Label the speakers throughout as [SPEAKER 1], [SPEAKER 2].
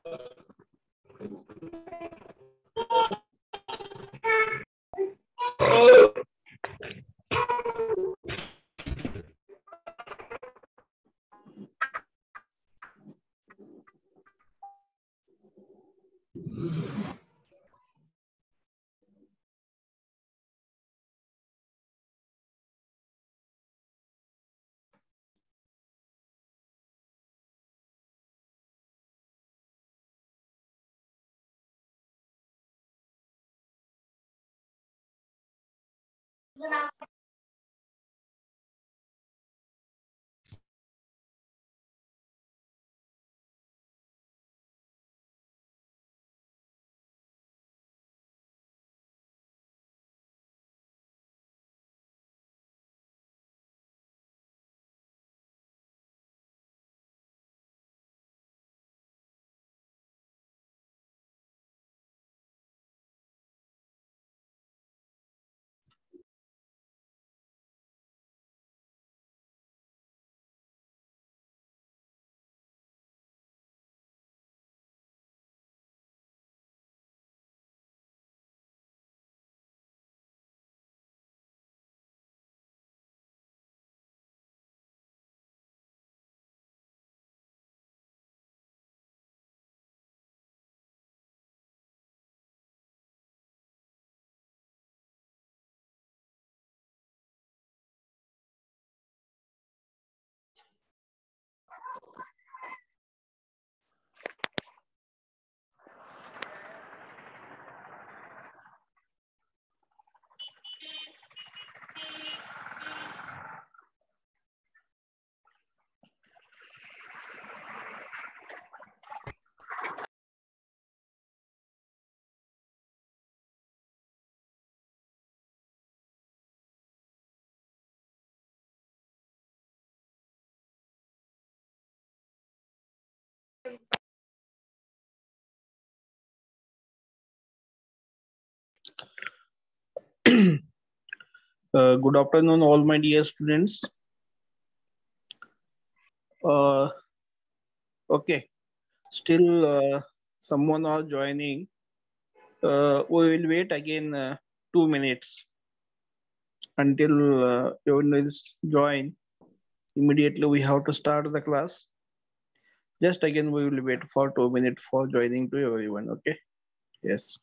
[SPEAKER 1] Good afternoon, all my dear students. Uh, okay, still someone are joining. We will wait again 2 minutes until everyone is join. Immediately we have to start the class. Just again we will wait for 2 minutes for joining to everyone. Okay. Yes.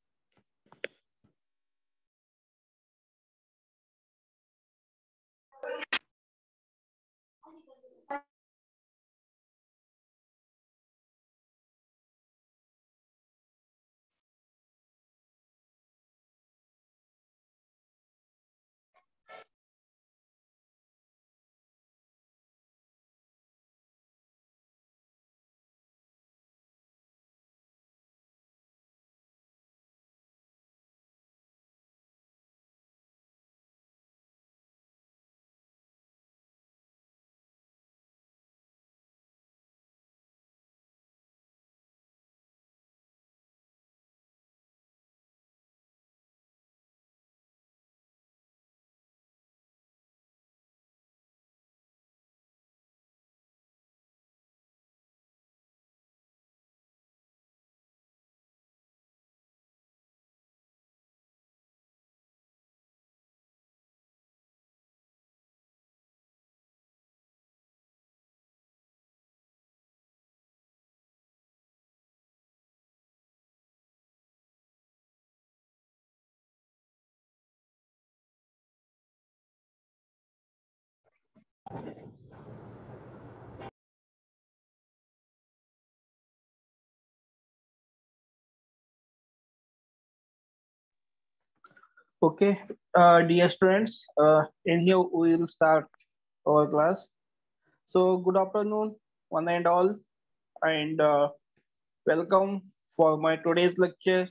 [SPEAKER 1] Okay, dear students, in here we will start our class. So good afternoon, one and all, and welcome for my today's lecture.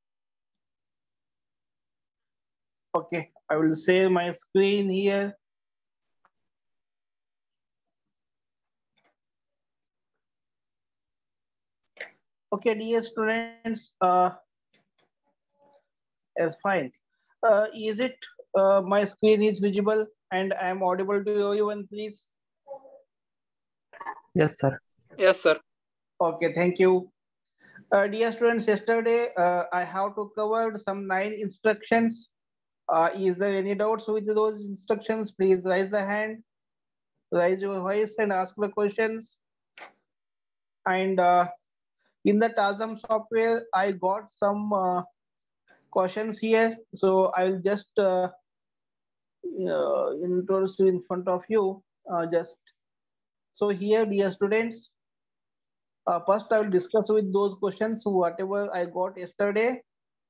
[SPEAKER 1] Okay, I will share my screen here. Okay, dear students, as fine. Is it my screen is visible and I am audible to everyone, please?
[SPEAKER 2] Yes, sir.
[SPEAKER 3] Yes, sir.
[SPEAKER 1] Okay, thank you. Dear students, yesterday I have to cover some 9 instructions. Is there any doubts with those instructions? Please raise the hand, raise your voice and ask the questions. And in the TASM software, I got some questions here. So I will just introduce in front of you. Just so here, dear students, first I will discuss with those questions, whatever I got yesterday.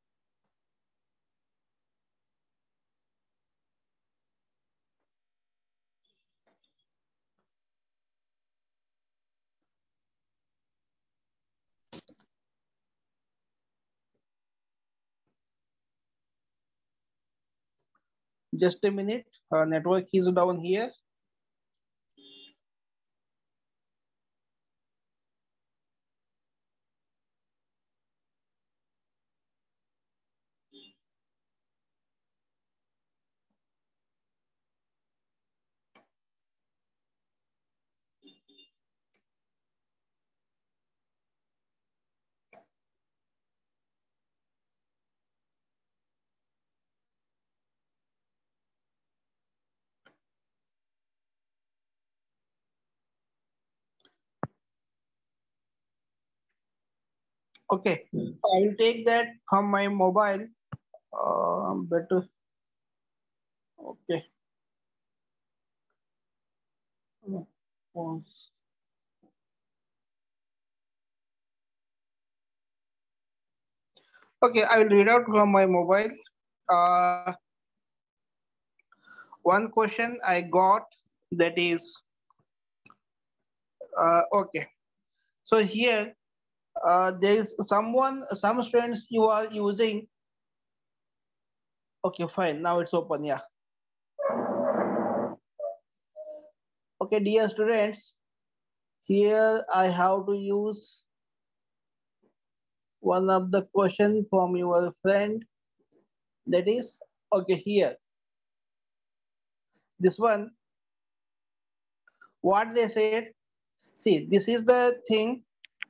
[SPEAKER 1] Just a minute, network is down here. Okay, I will take that from my mobile. Better. Okay. Pause. Okay, I will read out from my mobile. Uh, One question I got, that is okay. So here there is some students you are using. Okay, fine. Now it's open. Yeah. Okay, dear students, here I have to use one of the question from your friend. That is okay here. This one, what they said. See, this is the thing.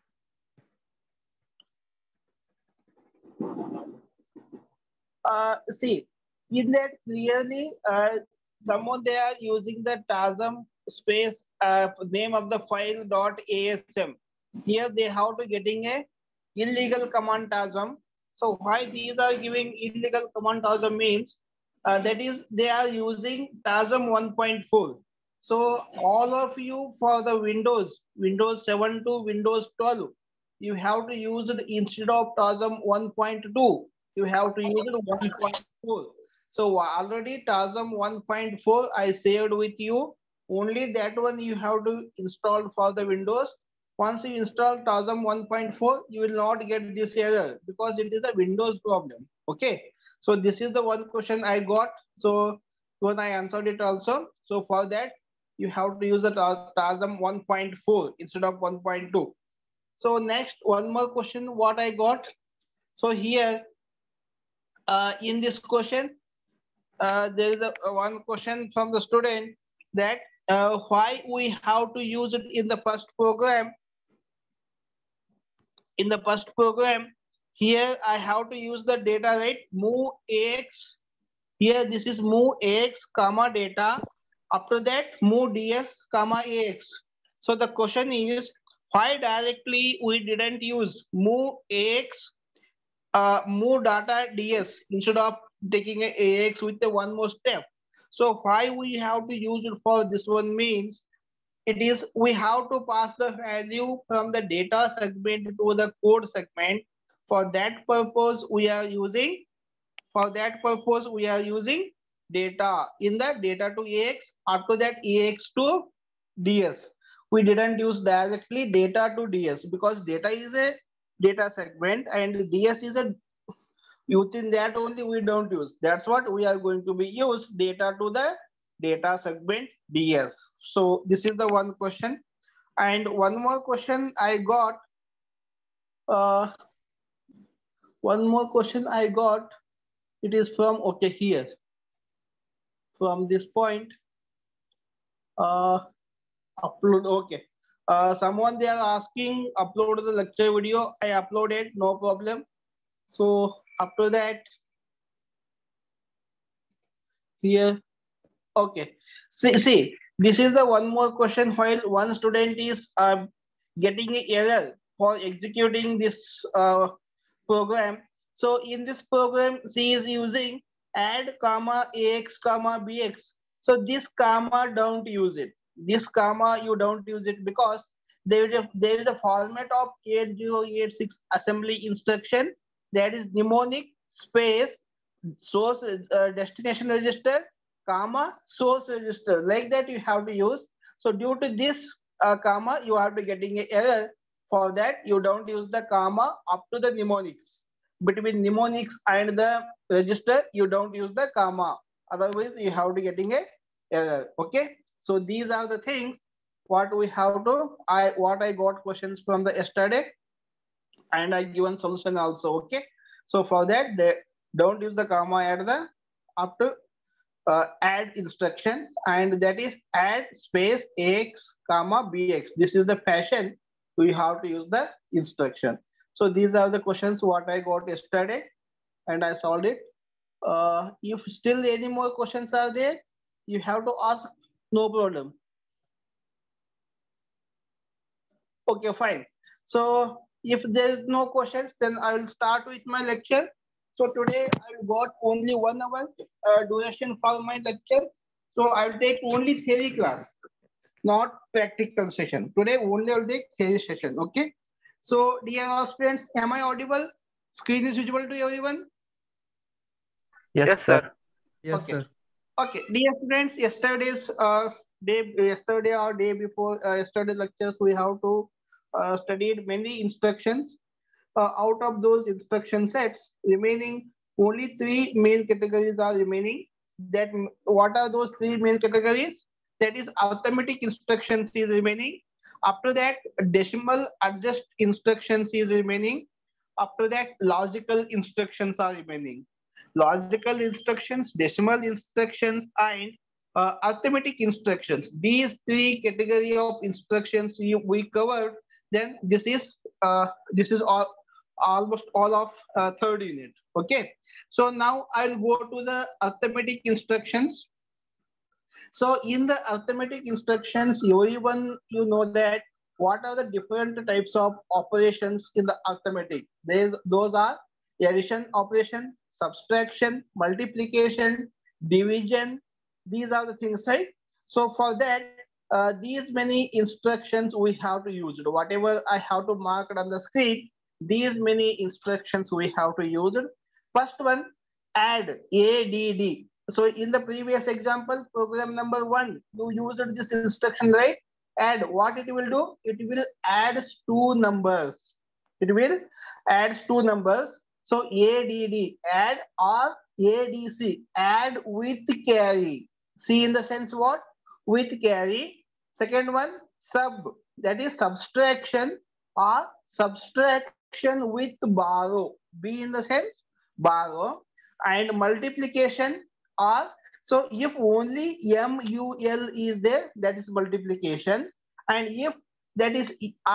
[SPEAKER 1] See, in that clearly, someone they are using the TASM space name of the file dot ASM. Here they have to getting a illegal command TASM. So why these are giving illegal command TASM means that is they are using TASM 1.4. So all of you for the Windows 7 to Windows 12, you have to use it instead of TASM 1.2. You have to use it 1.4. So already TASM 1.4 I saved with you. Only that one you have to install for the Windows. Once you install TASM 1.4, you will not get this error because it is a Windows problem. Okay. So this is the one question I got. So when I answered it also. So for that, you have to use the TASM 1.4 instead of 1.2. So next, one more question what I got. So here in this question, there is one question from the student that why we have to use it in the first program. In the first program, here I have to use the data, right? Move AX. Here this is move AX comma data. After that, move DS comma AX. So the question is why directly we didn't use move AX move data DS instead of taking a AX with the one more step. So why we have to use it for this one means it is we have to pass the value from the data segment to the code segment. For that purpose, we are using data in the data to AX, after that AX to DS. We didn't use directly data to DS because data is a data segment and DS is a within that only we don't use. That's what we are going to be use data to the data segment DS. So this is the one question. And one more question I got. Uh, One more question I got. It is from okay here. From this point, upload. Okay. Someone they are asking upload the lecture video. I uploaded, no problem. So after that, here, okay. See, this is the one more question while one student is getting an error for executing this program. So in this program, C is using add comma ax comma bx. So this comma don't use it. This comma you don't use it because there is a format of 8086 assembly instruction, that is mnemonic space source destination register comma source register, like that you have to use. So due to this comma you have to getting an error. For that you don't use the comma up to the mnemonics. Between mnemonics and the register you don't use the comma, otherwise you have to getting a error. Okay, so these are the things what we have to what I got questions from the yesterday, and I given solution also. Okay, so for that don't use the comma at the after add instruction, and that is add space x comma bx. This is the fashion we have to use the instruction. So these are the questions what I got yesterday and I solved it. If still any more questions are there, you have to ask, no problem. Okay, fine. So if there is no questions, then I will start with my lecture. So today I got only 1 hour duration for my lecture. So I will take only theory class, not practical session. Today only I will take theory session. Okay. So dear aspirants, am I audible? Screen is visible to everyone?
[SPEAKER 2] Yes, sir.
[SPEAKER 3] Yes,
[SPEAKER 1] okay.
[SPEAKER 3] sir.
[SPEAKER 1] Okay, dear students, yesterday or day before yesterday lectures, we have to studied many instructions. Out of those instruction sets, remaining only 3 main categories are remaining. That what are those 3 main categories? That is arithmetic instructions is remaining. After that, decimal adjust instructions is remaining. After that, logical instructions are remaining. Logical instructions, decimal instructions, and arithmetic instructions. These 3 category of instructions we covered. Then this is all almost all of third unit. Okay, so now I'll go to the arithmetic instructions. So in the arithmetic instructions, everyone you know that what are the different types of operations in the arithmetic. Those are addition operation, subtraction, multiplication, division. These are the things, right? So for that, these many instructions we have to use. Whatever I have to mark it on the screen, these many instructions we have to use. First one, add, ADD. So in the previous example, program number 1, you used this instruction, right? Add, what it will do? It will add 2 numbers. It will add 2 numbers. So ADD, add, or ADC, add with carry. See in the sense what? With carry. Second one, sub, that is subtraction or subtraction with borrow. B in the sense borrow. And multiplication or, so if only MUL is there, that is multiplication. And if that is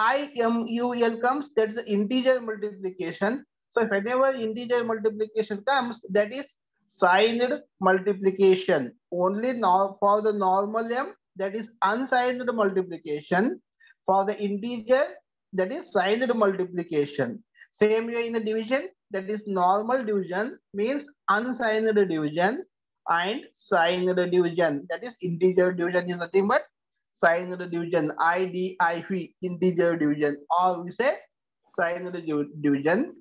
[SPEAKER 1] IMUL comes, that is integer multiplication. So if whenever integer multiplication comes, that is signed multiplication. Only now for the normal M, that is unsigned multiplication. For the integer, that is signed multiplication. Same way in the division, that is normal division means unsigned division, and signed division, that is integer division is nothing but signed division, IDIV, integer division, or we say signed division.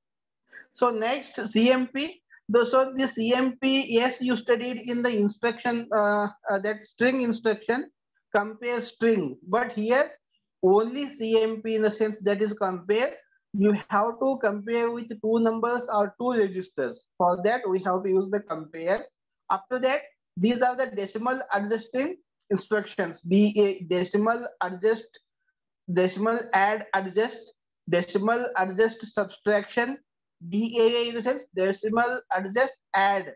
[SPEAKER 1] So next CMP. So the CMP, yes, you studied in the instruction, that string instruction, compare string. But here only CMP in the sense that is compare. You have to compare with 2 numbers or 2 registers. For that we have to use the compare. After that, these are the decimal adjusting instructions. Decimal adjust, decimal add adjust, decimal adjust subtraction. DAA in the sense decimal adjust add.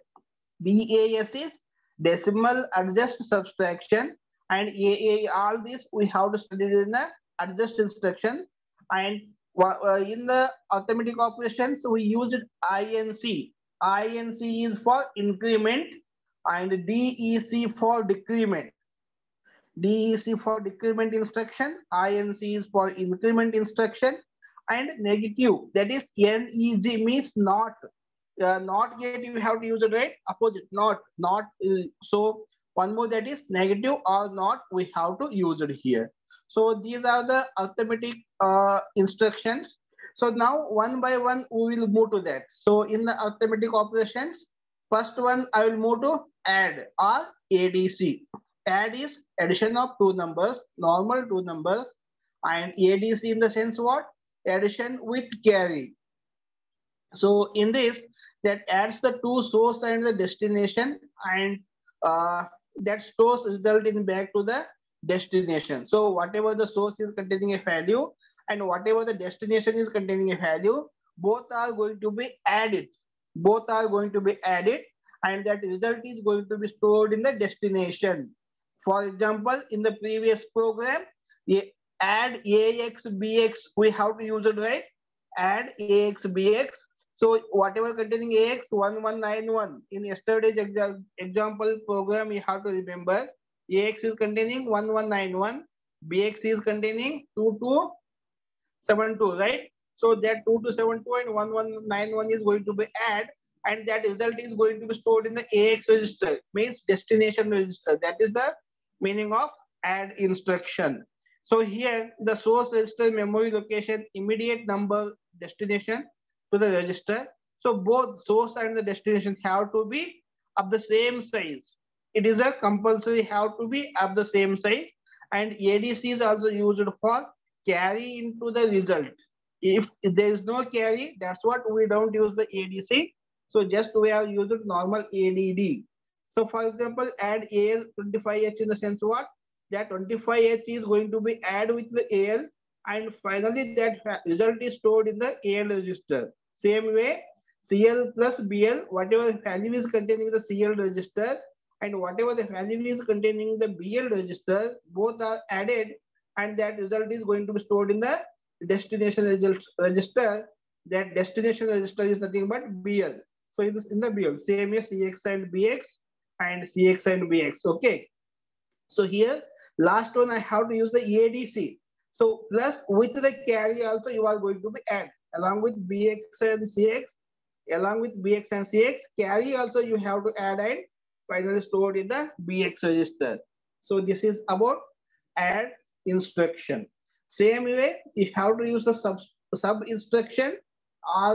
[SPEAKER 1] DAS is decimal adjust subtraction, and AA, all this we have to study in the adjust instruction. And in the arithmetic operations, we used INC. INC is for increment and DEC for decrement. DEC for decrement instruction, INC is for increment instruction, and negative, that is NEG, means not. Not yet you have to use it, right? Opposite, not. So one more, that is negative or not, we have to use it here. So these are the arithmetic instructions. So now one by one we will move to that. So in the arithmetic operations, first one I will move to add or ADC. Add is addition of two numbers, normal two numbers, and ADC in the sense what? Addition with carry. So in this, that adds the two source and the destination, and that stores result in back to the destination. So whatever the source is containing a value and whatever the destination is containing a value, both are going to be added. Both are going to be added, and that result is going to be stored in the destination. For example, in the previous program, add AX BX, we have to use it, right? Add AX BX. So whatever containing AX 1191 in yesterday's example program, you have to remember AX is containing 1191, BX is containing 2272, right? So that 2272 and 1191 is going to be add, and that result is going to be stored in the AX register, means destination register. That is the meaning of add instruction. So here the source register, memory location, immediate number, destination to the register. So both source and the destination have to be of the same size. It is a compulsory have to be of the same size, and ADC is also used for carry into the result. If there is no carry, that's what we don't use the ADC. So just we have used normal ADD. So for example, add AL 25H in the sense what? That 25H is going to be add with the AL, and finally that result is stored in the AL register. Same way, CL plus BL, whatever value is containing the CL register and whatever the value is containing the BL register, both are added, and that result is going to be stored in the destination register. That destination register is nothing but BL. So it is in the BL. Same as CX and BX and CX and BX. Okay. So here, last one I have to use the ADC. So plus with the carry also you are going to be add along with BX and CX, along with BX and CX, carry also you have to add and finally stored in the BX register. So this is about add instruction. Same way, you have to use the sub instruction, or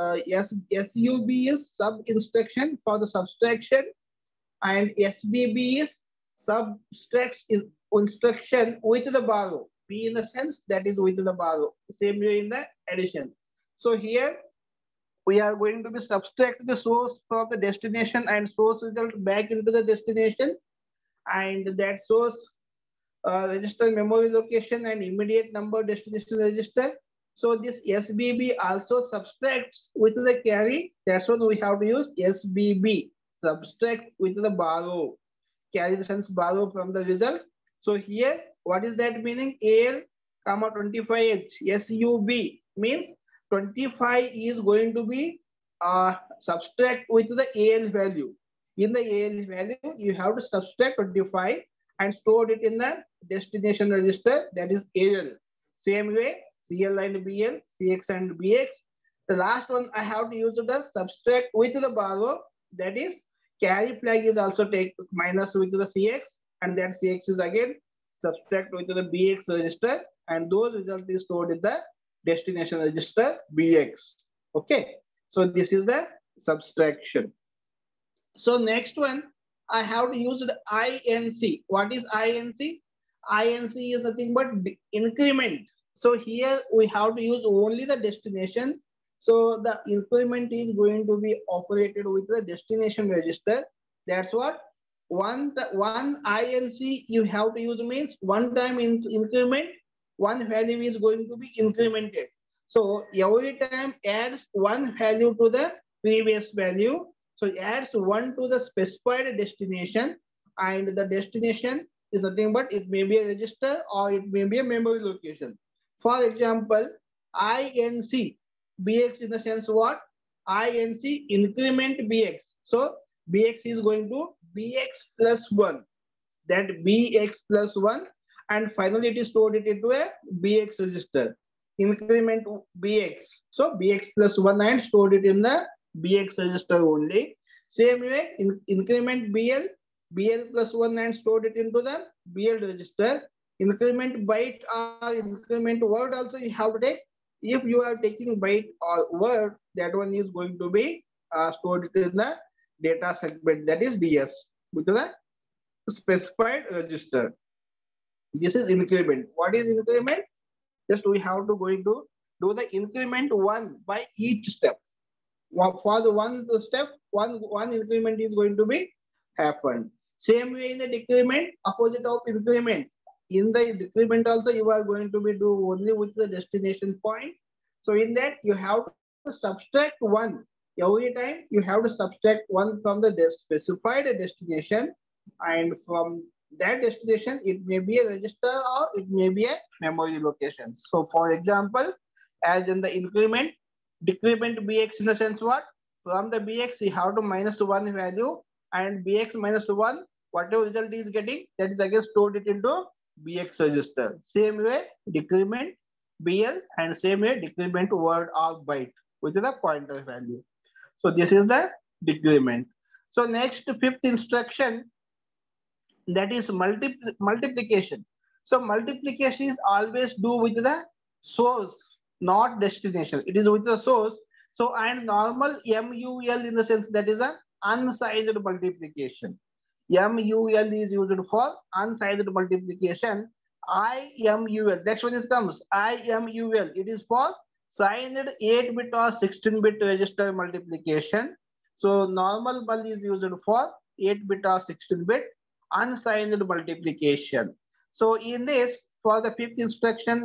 [SPEAKER 1] SUB is sub instruction for the subtraction, and SBB is subtract instruction with the borrow. B in the sense that is with the borrow. Same way in the addition. So here we are going to be subtract the source from the destination and source result back into the destination, and that source register memory location and immediate number destination register. So this SBB also subtracts with the carry. That's what we have to use SBB, subtract with the borrow. Carry the sense borrow from the result. So here, what is that meaning? AL, comma 25H, SUB means 25 is going to be subtract with the AL value. In the AL value, you have to subtract 25 and store it in the destination register, that is AL. Same way, CL and BL, CX and BX. The last one I have to use the subtract with the borrow, that is carry flag is also take minus with the CX, and that CX is again subtract with the BX register, and those results is stored in the destination register BX. Okay, so this is the subtraction. So next one, I have to use the INC. What is INC? INC is nothing but increment. So here we have to use only the destination. So the increment is going to be operated with the destination register. That's what one INC you have to use means one time increment, one value is going to be incremented. So every time adds one value to the previous value. So it adds one to the specified destination, and the destination
[SPEAKER 3] is nothing but it may be a register or it may be a memory location. For example, INC BX in the sense what? INC increment BX. So BX is going to BX plus 1. That BX plus 1, and finally it is stored it into a BX register. Increment BX. So BX plus 1 and stored it in the BX register only. Same way, increment BL plus 1 and stored it into the BL register. Increment byte or increment word also you have to take. If you are taking byte or word, that one is going to be stored in the data segment, that is DS, with the specified register. This is increment. What is increment? Just we have to going to do the increment one by each step. For the one step, one increment is going to be happen. Same way in the decrement, opposite of increment. In the decrement also you are going to be do only with the destination point. So in that you have to subtract one. Every time you have to subtract one from the specified destination, and from that destination it may be a register or it may be a memory location. So for example, as in the increment, decrement BX in the sense what? From the BX you have to minus 1 value, and BX minus 1, whatever result is getting, that is again stored it into BX register. Same way decrement BL, and same way decrement word or byte, which is the pointer value. So this is the decrement. So next, fifth instruction, that is multiplication. So multiplication is always do with the source, not destination. It is with the source. So and normal MUL in the sense that is a unsigned multiplication. MUL is used for unsigned multiplication. IMUL, next one is comes IMUL. It is for signed 8-bit or 16-bit register multiplication. So normal mul is used for 8-bit or 16-bit unsigned multiplication. So in this, for the fifth instruction,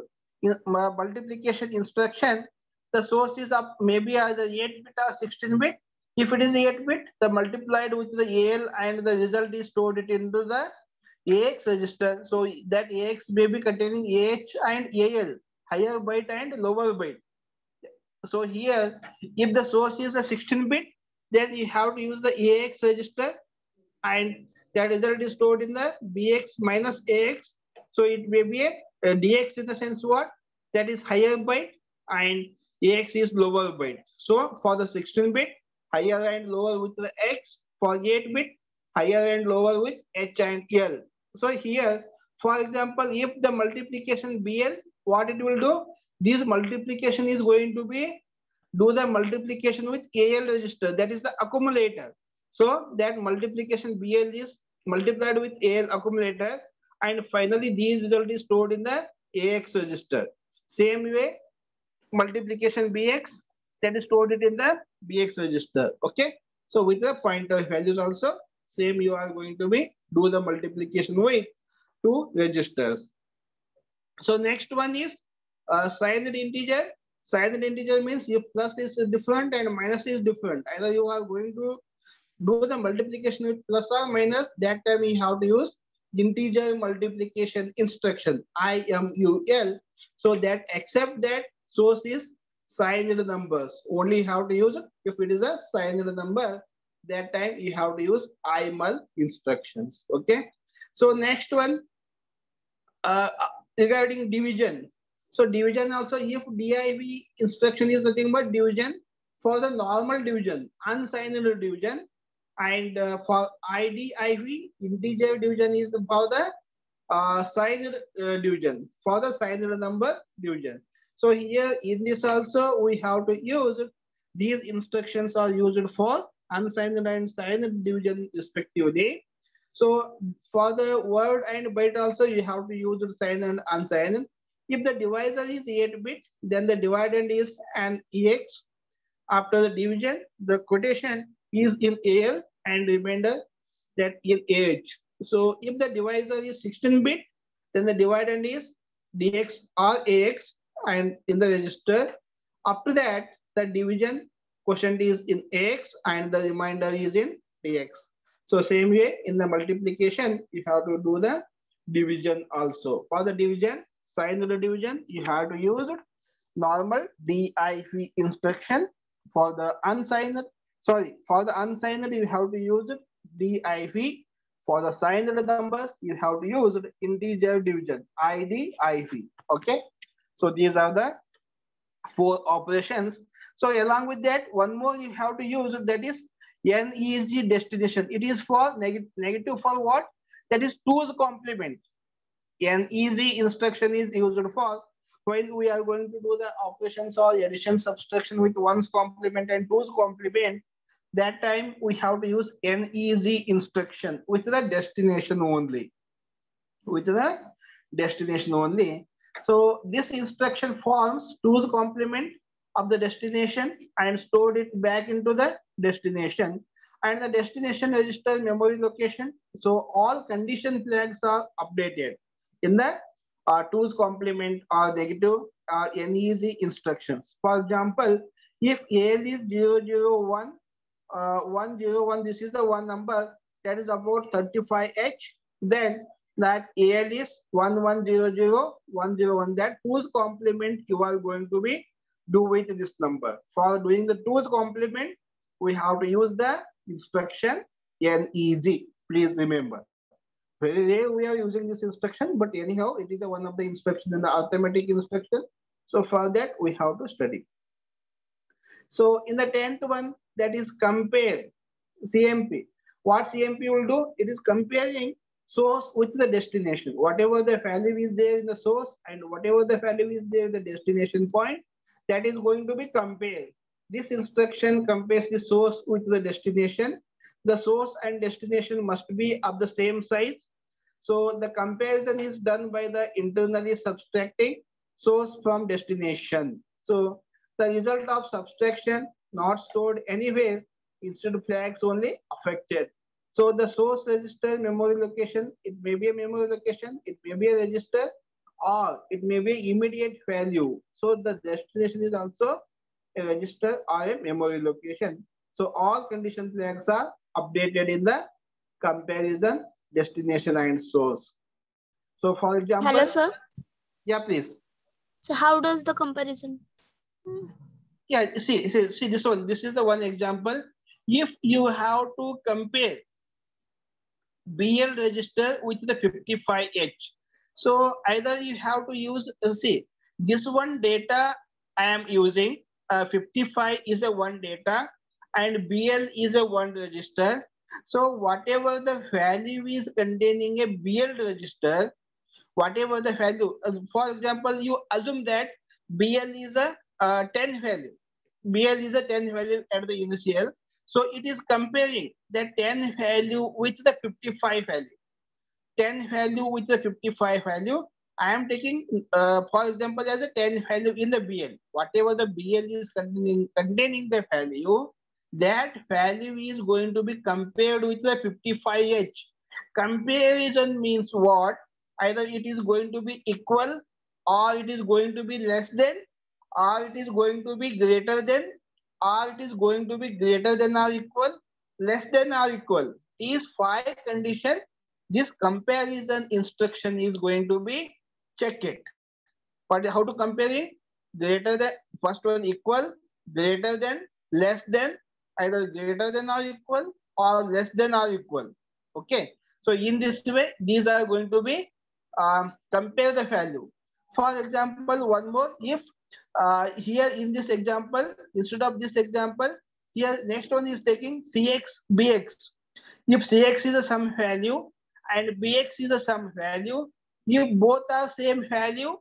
[SPEAKER 3] multiplication instruction, the source is up maybe either 8-bit or 16-bit. If it is 8-bit, the multiplied with the AL and the result is stored it into the AX register. So that AX may be containing AH and AL, higher byte and lower byte. So here, if the source is a 16-bit, then you have to use the AX register, and that result is stored in the BX minus AX. So it may be a DX in the sense what? That is higher byte, and AX is lower byte. So for the 16-bit, higher and lower with the X. For 8-bit, higher and lower with H and L. So here, for example, if the multiplication BL, what it will do? This multiplication is going to be do the multiplication with AL register, that is the accumulator. So that multiplication BL is multiplied with AL accumulator, and finally these result is stored in the AX register. Same way, multiplication BX, that is stored it in the BX register. Okay. So with the pointer values also, same you are going to be do the multiplication with two registers. So next one is signed integer. Signed integer means if plus is different and minus is different. Either you are going to do the multiplication with plus or minus, that time you have to use integer multiplication instruction, IMUL. So that except that source is signed numbers, only have to use it if it is a signed number. That time you have to use IMUL instructions. Okay. So next one, regarding division. So division also, if div instruction is nothing but division for the normal division, unsigned division, and for IDIV, integer division is for the signed division, for the signed number division. So here in this also we have to use these instructions are used for unsigned and signed division respectively. So for the word and byte also you have to use signed and unsigned. If the divisor is 8-bit, then the dividend is an EX. After the division, the quotation is in AL and remainder that in AH. So if the divisor is 16-bit, then the dividend is DX or AX and in the register. After that, the division quotient is in AX and the remainder is in DX. So same way in the multiplication, you have to do the division also. For the division, signed division, you have to use normal div instruction. For the unsigned, for the unsigned, you have to use div. For the signed numbers, you have to use integer division, IDIV. Okay, so these are the 4 operations. So along with that, one more you have to use, that is NEG destination. It is for negative for what? That is 2's complement. NEG instruction is used for when we are going to do the operations or addition subtraction with 1's complement and 2's complement. That time we have to use NEG instruction with the destination only. With the destination only. So this instruction forms 2's complement of the destination and stored it back into the destination, and the destination register memory location. So all condition flags are updated in the 2's complement or negative NEG instructions. For example, if AL is 001, 101, this is the one number that is about 35H, then that AL is 1100, 101, that 2's complement you are going to be do with this number. For doing the 2's complement, we have to use the instruction NEG. Please remember. Very rare we are using this instruction, but anyhow, it is one of the instructions in the arithmetic instruction. So for that, we have to study. So in the 10th one, that is compare, CMP. What CMP will do? It is comparing source with the destination. Whatever the value is there in the source and whatever the value is there in the destination point, that is going to be compared. This instruction compares the source with the destination. The source and destination must be of the same size. So the comparison is done by the internally subtracting source from destination. So the result of subtraction not stored anywhere, instead flags only affected. So the source register memory location, it may be a memory location, it may be a register, or it may be immediate value. So the destination is also a register or a memory location. So all condition flags are updated in the comparison destination and source. So for example,
[SPEAKER 4] hello sir.
[SPEAKER 3] Yeah, please.
[SPEAKER 4] So how does the comparison?
[SPEAKER 3] Yeah, see this one. This is the one example. If you have to compare BL register with the 55H, so either you have to use, see, this one data I am using, 55 is a one data and BL is a one register. So whatever the value is containing a BL register, whatever the value, for example, you assume that BL is a 10 value. BL is a 10 value at the initial. So it is comparing the 10 value with the 55 value. 10 value with the 55 value. I am taking, for example, as a 10 value in the BL. Whatever the BL is containing the value, that value is going to be compared with the 55H. Comparison means what? Either it is going to be equal, or it is going to be less than, or it is going to be greater than, or it is going to be greater than or equal, less than or equal. These 5 conditions, this comparison instruction is going to be check it. But how to compare it? Greater than, first one equal, greater than, less than, either greater than or equal, or less than or equal. Okay. So in this way, these are going to be compare the value. For example, one more, if here in this example, instead of this example, here next one is taking CX, BX. If CX is a some value and BX is a some value, if both are same value,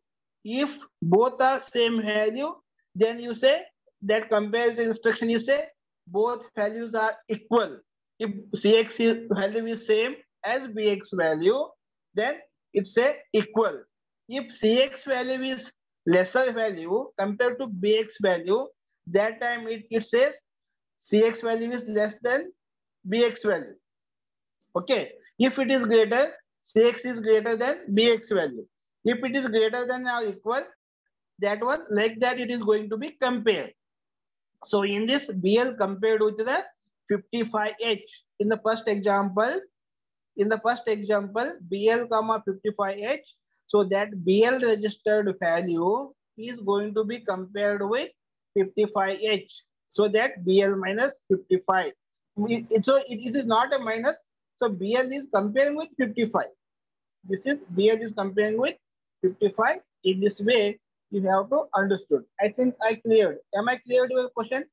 [SPEAKER 3] then you say that comparison instruction is say both values are equal. If CX value is same as BX value, then it's a equal. If CX value is lesser value compared to BX value, that time it says CX value is less than BX value. Okay. If it is greater, CX is greater than BX value. If it is greater than or equal, that one, like that, it is going to be compared. So in this BL compared with the 55H, in the first example, BL comma 55H. So that BL registered value is going to be compared with 55H. So that BL minus 55. So it is not a minus. So BL is comparing with 55. This is BL is comparing with 55. In this way, you have to understood. I think I cleared. Am I cleared your question?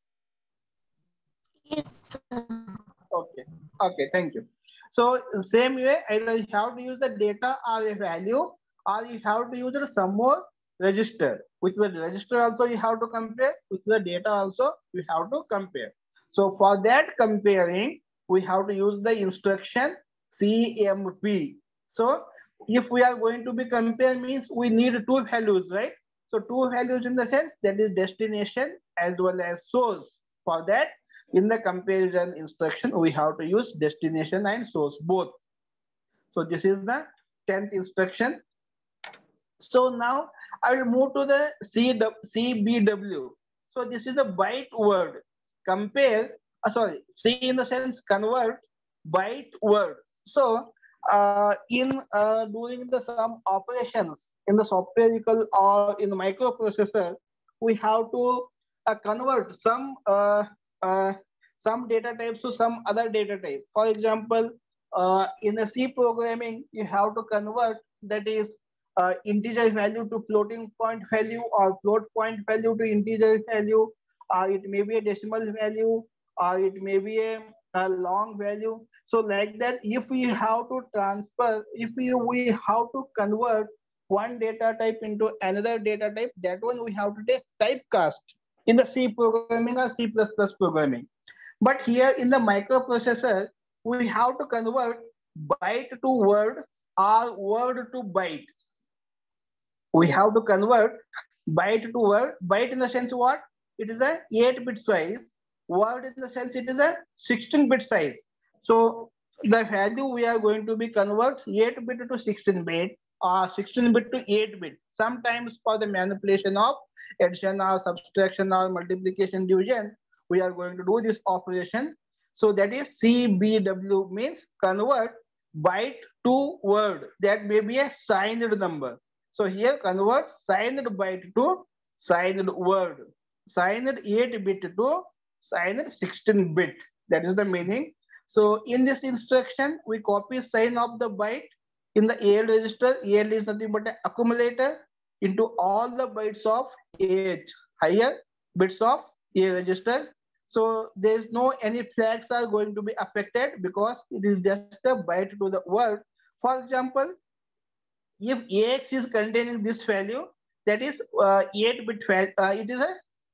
[SPEAKER 4] Yes, sir.
[SPEAKER 3] Okay. Okay, thank you. So same way, either you have to use the data or a value, or you have to use some more register. With the register also you have to compare, with the data also you have to compare. So for that comparing, we have to use the instruction CMP. So if we are going to be compare means we need two values, right? So two values in the sense that is destination as well as source. For that, in the comparison instruction, we have to use destination and source both. So this is the 10th instruction. So now I will move to the CBW. So this is a byte word. Compare, C in the sense convert byte word. So in doing the some operations in the software or in the microprocessor, we have to convert some data types to some other data type. For example, in the C programming, you have to convert, that is integer value to floating point value, or float point value to integer value, or it may be a decimal value, or it may be a long value. So like that, if we have to transfer, we have to convert one data type into another data type, that one we have to take typecast in the C programming or C++ programming. But here in the microprocessor, we have to convert byte to word or word to byte. We have to convert byte to word. Byte in the sense what? It is a 8-bit size. Word in the sense it is a 16-bit size. So the value we are going to be convert 8-bit to 16-bit or 16-bit to 8-bit. Sometimes for the manipulation of addition or subtraction or multiplication division, we are going to do this operation. So that is CBW, means convert byte to word. That may be a signed number. So here convert signed byte to signed word. Signed 8-bit to signed 16-bit. That is the meaning. So in this instruction, we copy sign of the byte in the AL register. AL is nothing but an accumulator into all the bytes of AH, higher bits of A register. So there is no any flags are going to be affected because it is just a byte to the word. For example, if AX is containing this value, that is 8-bit value, it is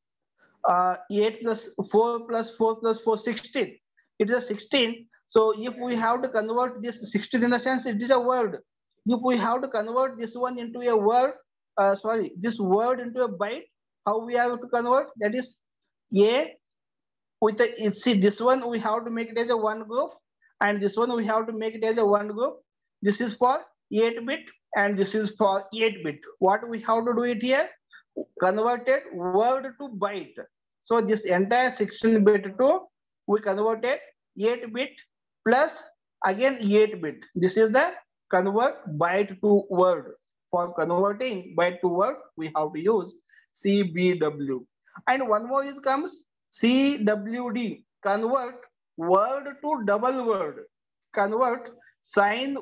[SPEAKER 3] a 8 plus 4 plus 4 plus 4, 16. It is a 16. So if we have to convert this 16 in the sense it is a word. If we have to convert this one into a word, this word into a byte, how we have to convert? That is A with a, see this one we have to make it as a one group, and this one we have to make it as a one group. This is for 8-bit and this is for 8-bit. What we have to do it here? Converted word to byte. So this entire 16-bit to we converted 8-bit plus again 8-bit. This is the convert byte to word. For converting byte to word, we have to use CBW. And one more is comes CWD, convert word to double word. Convert signed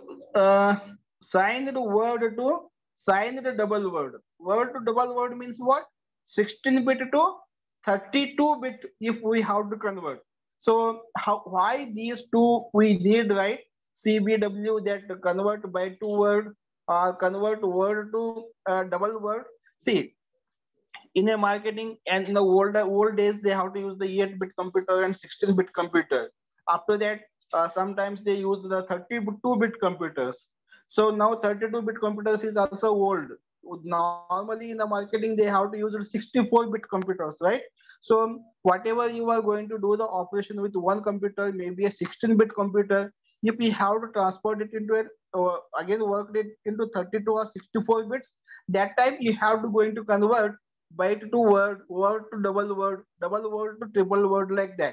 [SPEAKER 3] word to signed double word. Word to double word means what? 16-bit to 32-bit if we have to convert. So why these two we did, right? CBW, that convert byte to word or convert word to double word. See, in a marketing and in the old days, they have to use the 8-bit computer and 16-bit computer. After that, sometimes they use the 32-bit computers. So now 32-bit computers is also old. Normally in the marketing, they have to use 64-bit computers, right? So whatever you are going to do the operation with one computer, maybe a 16-bit computer, if we have to transport it into it, again work it into 32 or 64 bits, that time you have to going to convert byte to word, word to double word to triple word, like that.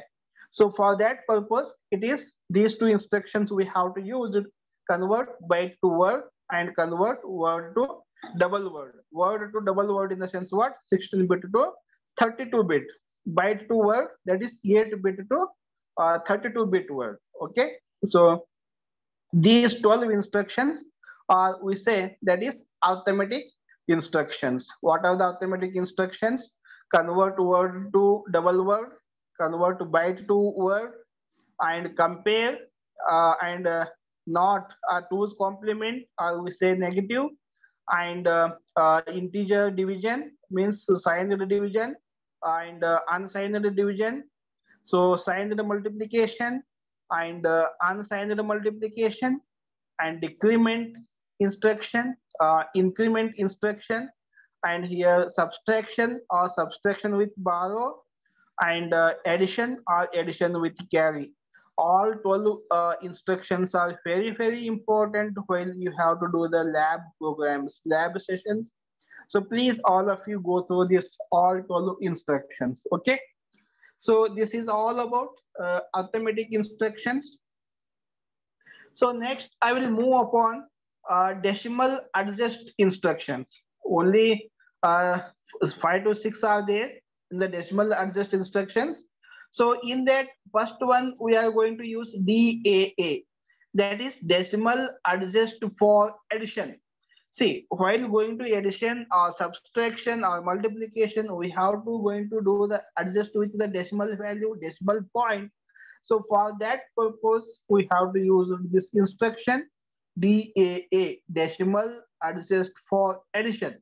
[SPEAKER 3] So for that purpose, it is these two instructions we have to use it. Convert byte to word and convert word to double word. Word to double word in the sense what? 16-bit to 32-bit. Byte to word, that is 8-bit to 32-bit word. Okay. So these 12 instructions are, we say, that is arithmetic instructions. What are the arithmetic instructions? Convert word to double word, convert byte to word, and compare and not two's complement, or we say negative, and integer division means signed division, and unsigned division. So signed multiplication and unsigned multiplication, and decrement instruction, increment instruction, and here subtraction or subtraction with borrow, and addition or addition with carry. All 12 instructions are very, very important when you have to do the lab programs, lab sessions. So please, all of you go through this all 12 instructions. Okay. So this is all about arithmetic instructions. So next I will move upon decimal adjust instructions. Only 5 to 6 are there in the decimal adjust instructions. So in that first one, we are going to use DAA, that is decimal adjust for addition. See, while going to addition or subtraction or multiplication, we have to going to do the adjust with the decimal value, decimal point. So for that purpose, we have to use this instruction DAA, decimal adjust for addition.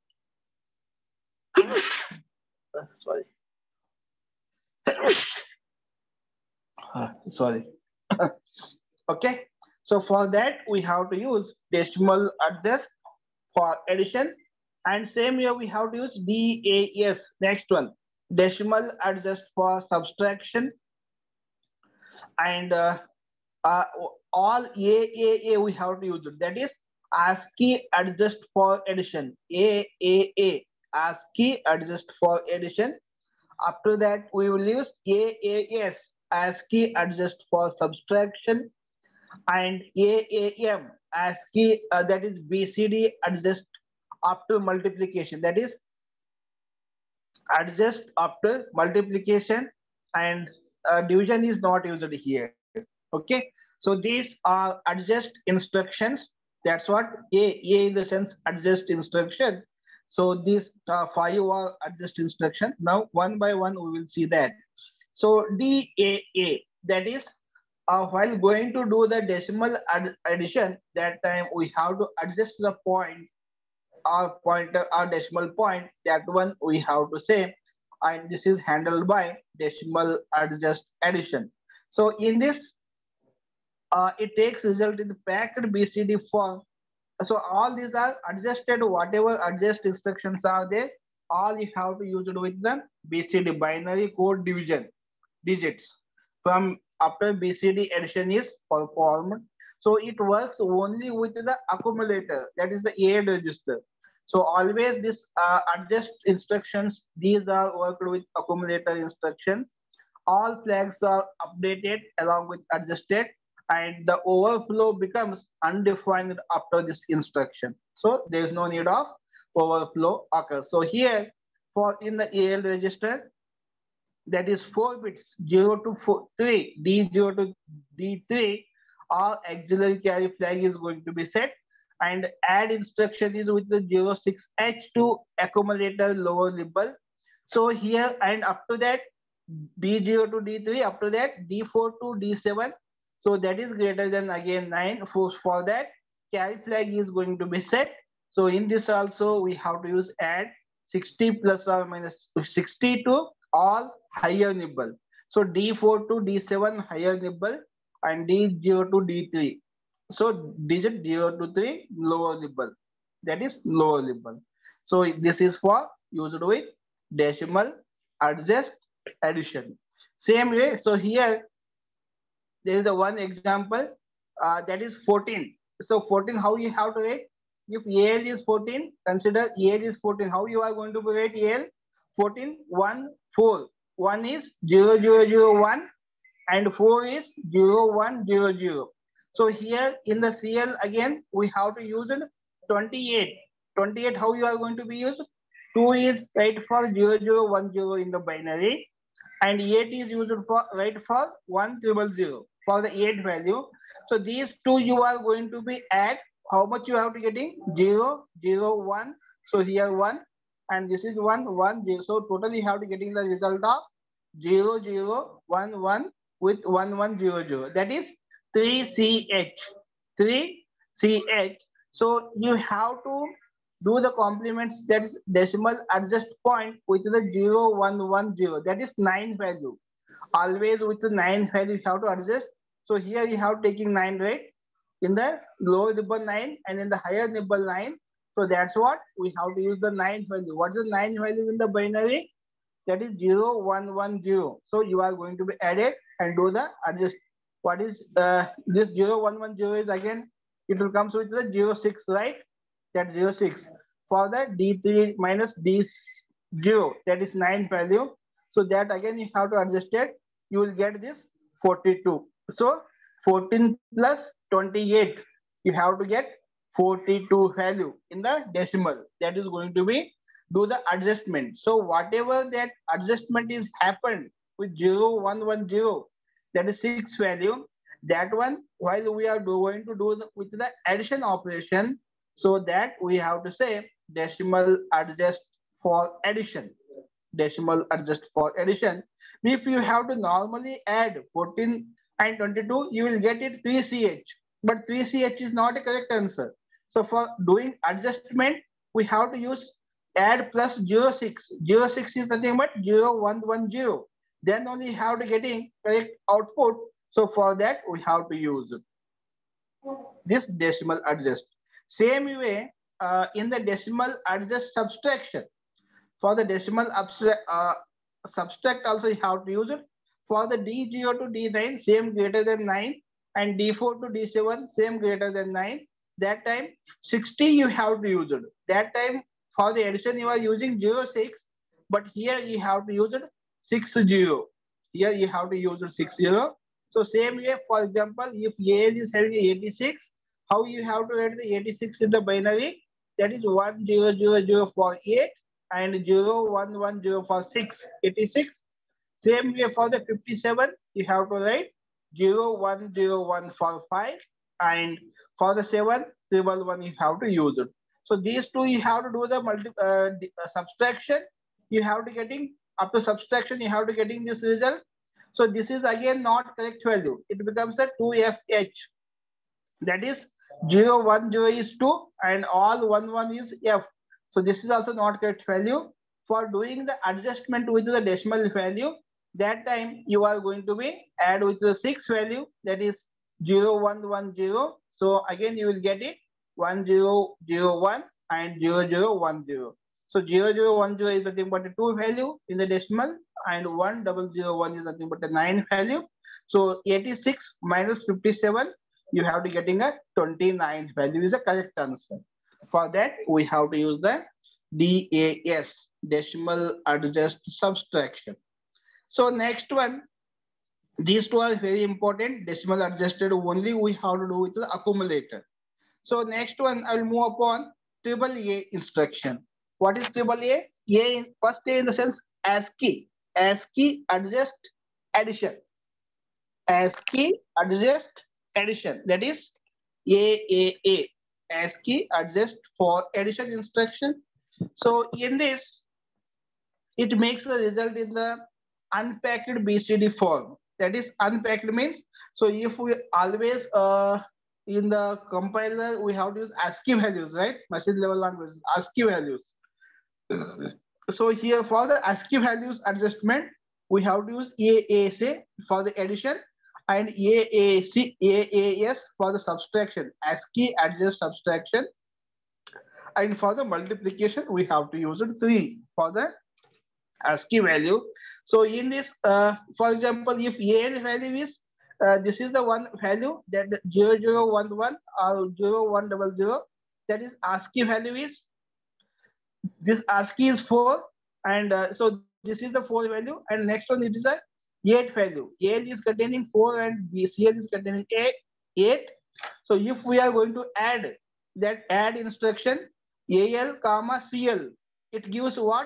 [SPEAKER 3] Sorry. Sorry. Okay. So for that, we have to use decimal adjust for addition. And same here, we have to use DAS, next one, decimal adjust for subtraction. And all AAA we have to use it. That is ASCII adjust for addition. AAA, ASCII adjust for addition. After that, we will use AAS, ASCII adjust for subtraction, and AAM, ASCII, that is BCD adjust after multiplication. That is adjust after multiplication, and division is not used here. Okay. So these are adjust instructions. That's what A in the sense adjust instruction. So these 5 are adjust instruction. Now one by one we will see that. So DAA, that is while going to do the decimal addition, that time we have to adjust the point or pointer or decimal point. That one we have to say, and this is handled by decimal adjust addition. So in this, it takes result in the packed BCD form. So all these are adjusted, whatever adjust instructions are there, all you have to use it with the BCD, binary code division, digits. From after BCD addition is performed. So it works only with the accumulator, that is the A register. So always this adjust instructions, these are worked with accumulator instructions. All flags are updated along with adjusted, and the overflow becomes undefined after this instruction. So there is no need of overflow occurs. So here for in the AL register, that is 4 bits 0 to 3, D0 to D3, our auxiliary carry flag is going to be set, and add instruction is with the 06H to accumulator lower label. So here, and up to that D0 to D3, after that D4 to D7. So that is greater than again 9. For that, carry flag is going to be set. So in this also we have to use add 60 plus or minus 60 to all higher nibble. So D4 to D7 higher nibble, and D0 to D3. So digit 0 to 3 lower nibble. That is lower nibble. So this is for used with decimal adjust addition. Same way, so here there is a one example, that is 14. So 14, how you have to write? If AL is 14, consider AL is 14. How you are going to write AL? 14, 1, 4. 1 is 0, 0, 0, 1. and 4 is 0, 1, 0, 0. So here in the CL again, we have to use it 28. 28, how you are going to be used? 2 is right for 0, 0, 1, 0 in the binary, and 8 is used for right for 1, 0, 0 for the 8 value. So these two you are going to be add. How much you have to getting? 0, 0, 1. So here 1, and this is 1, 1, 0. So totally you have to getting the result of 0, 0, 1, 1 with 1, 1, 0, 0. That is 3CH. 3CH. So you have to do the complements, that is decimal adjust point with the 0, 1, 1, 0. That is 9 value. Always with the 9 value you have to adjust. So here you have taking 9, right? In the lower nibble 9 and in the higher nibble 9. So that's what we have to use the 9 value. What's the 9 value in the binary? That is 0, 1, 1, 0. So you are going to be added and do the adjust. What is this 0, 1, 1, 0 is again, it will comes with the 0, 6, right? That 0, 6. For the D3 minus D0, that is 9 value. So that again you have to adjust it. You will get this 42. So 14 plus 28, you have to get 42 value in the decimal. That is going to be do the adjustment. So whatever that adjustment is happened with 0, 1, 1, 0, that is 6 value. That one, while we are going to do with the addition operation, so that we have to say decimal adjust for addition. Decimal adjust for addition. If you have to normally add 14 and 22, you will get it 3CH. But 3CH is not a correct answer. So for doing adjustment, we have to use add plus 0, 6. 0, 6 is nothing but 0, 1, 1, 0. Then only you have to getting correct output. So for that, we have to use this decimal adjust. Same way, in the decimal adjust subtraction, for the decimal subtract also you have to use it. For the D0 to D9, same greater than 9, and D4 to D7, same greater than 9. That time 60 you have to use it. That time for the addition you are using 0, 6, but here you have to use it 6, 0. Here you have to use it 6, 0. So same way, for example, if AL is having 86, how you have to write the 86 in the binary? That is 1, 0, 0, 0 for 8 and 0, 1, 1, 0 for 6, 86. Same way for the 57, you have to write 0, 1, 0, 1 for 5, and for the 7, 1, 1 you have to use it. So these two you have to do the subtraction. You have to getting, after subtraction you have to getting this result. So this is again not correct value. It becomes a 2FH. That is 0, 1, 0 is 2 and all 1, 1 is F. So this is also not correct value. For doing the adjustment with the decimal value, that time you are going to be add with the 6 value, that is 0, 1, 1, 0. So again you will get it 1, 0, 0, 1 and 0, 0, 1, 0. So 0, 0, 1, 0 is nothing but a 2 value in the decimal, and 1, 0, 0, 1 is nothing but a 9 value. So 86 minus 57, you have to getting a 29 value is a correct answer. For that, we have to use the DAS, decimal adjust subtraction. So next one, these two are very important. Decimal adjusted only we have to do with the accumulator. So next one, I will move upon AAA instruction. What is AAA? First A in the sense ASCII. ASCII adjust addition. ASCII adjust addition. That is AAA. ASCII adjust for addition instruction. So in this, it makes the result in the unpacked BCD form. That is unpacked means, so if we always in the compiler we have to use ASCII values, right? Machine level language, ASCII values. So here for the ASCII values adjustment, we have to use AAC for the addition and AAS for the subtraction. ASCII adjust subtraction. And for the multiplication, we have to use it 3 for the ASCII value. So in this, for example, if AL value is, this is the one value that 0011 or 0100, that is ASCII value is, this ASCII is 4, and so this is the 4 value, and next one it is a 8 value. AL is containing 4 and BCL is containing 8. So if we are going to add that add instruction AL comma CL, it gives what?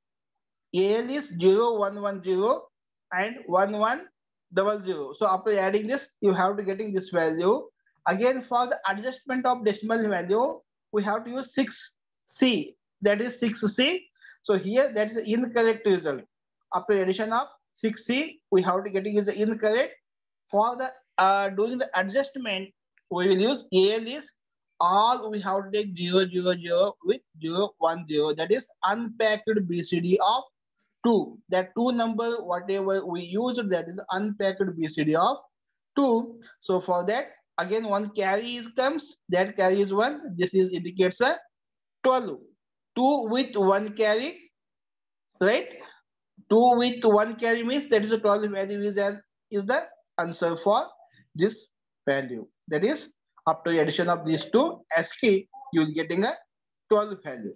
[SPEAKER 3] AL is 0 1 1 0 and 1 1 0 0. So after adding this, you have to getting this value. Again, for the adjustment of decimal value, we have to use 6C. That is 6C. So here that is the incorrect result. After addition of 6C, we have to getting is incorrect. For the doing the adjustment, we will use AL is all we have to take 0 0 0 with 0 1 0. That is unpacked BCD of 2. That 2 number, whatever we used, that is unpacked BCD of 2. So for that, again one carry is comes. That carry is 1. This is indicates a 12. 2 with 1 carry, right? 2 with 1 carry means that is a 12 value is the answer for this value. That is after addition of these two ASCII, you will getting a 12 value.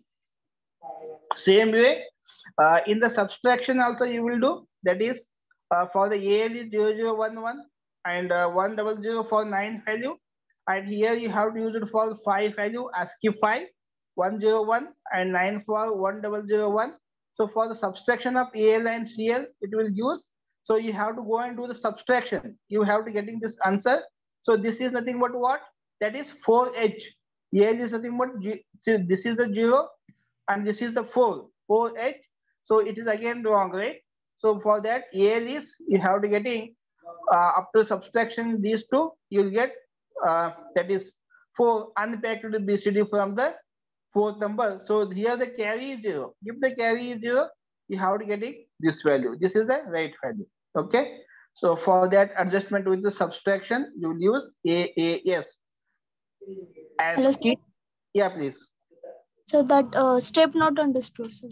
[SPEAKER 3] Same way, in the subtraction also you will do. That is for the AL is 0011 and 100 for 9 value. And here you have to use it for 5 value, ASCII 5, 101 and 9 for 1001. So for the subtraction of AL and CL, it will use. So you have to go and do the subtraction. You have to getting this answer. So this is nothing but what? That is 4H. AL is nothing but, see, this is the 0 and this is the 4H. So it is again wrong, right? So for that, AL is, you have to getting, after subtraction these two, you'll get, that is 4 unpacked BCD from the 4th number. So here the carry is 0. If the carry is 0, you have to getting this value. This is the right value. Okay. So for that adjustment with the subtraction, you will use AAS.
[SPEAKER 4] Hello, sir.
[SPEAKER 3] Yeah, please.
[SPEAKER 4] So that step not understood. So,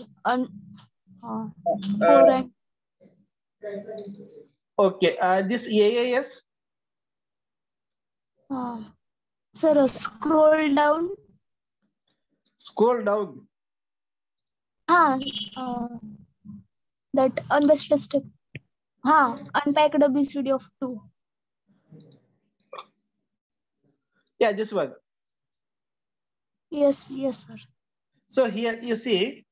[SPEAKER 4] 4 and
[SPEAKER 3] okay. This AAS.
[SPEAKER 4] sir, scroll down.
[SPEAKER 3] Scroll down.
[SPEAKER 4] That unbest step. Unpacked a BCD of 2.
[SPEAKER 3] Yeah, this one.
[SPEAKER 4] Yes, sir.
[SPEAKER 3] So here you see,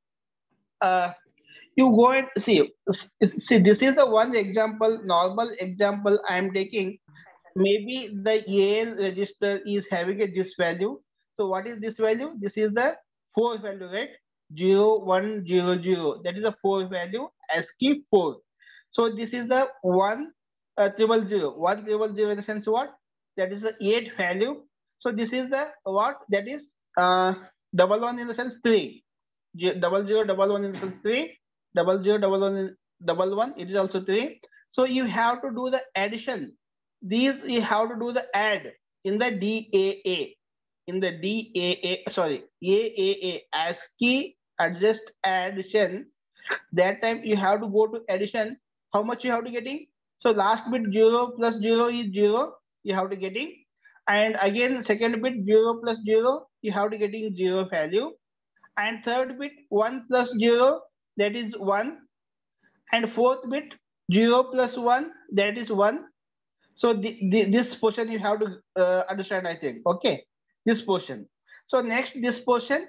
[SPEAKER 3] you go and see, this is the one example, normal example I am taking. Maybe the AL register is having this value. So what is this value? This is the 4 value, right? 0 1 0 0. That is a 4 value, ASCII 4. So this is the 1 0 0. 1 0 0 in the sense what? That is the 8 value. So this is the what? That is 11 in the sense 3. 00 11 in the sense 3. 00 11 11. It is also 3. So you have to do the addition. These you have to do the add in the DAA. In the DAA, sorry, AAA, ASCII adjust addition. That time you have to go to addition. How much you have to getting? So last bit 0 plus 0 is 0. You have to getting. And again second bit 0 plus 0. You have to getting 0 value. And third bit 1 plus 0. That is 1. And fourth bit 0 plus 1. That is 1. So this portion you have to understand, I think. Okay, this portion. So next this portion,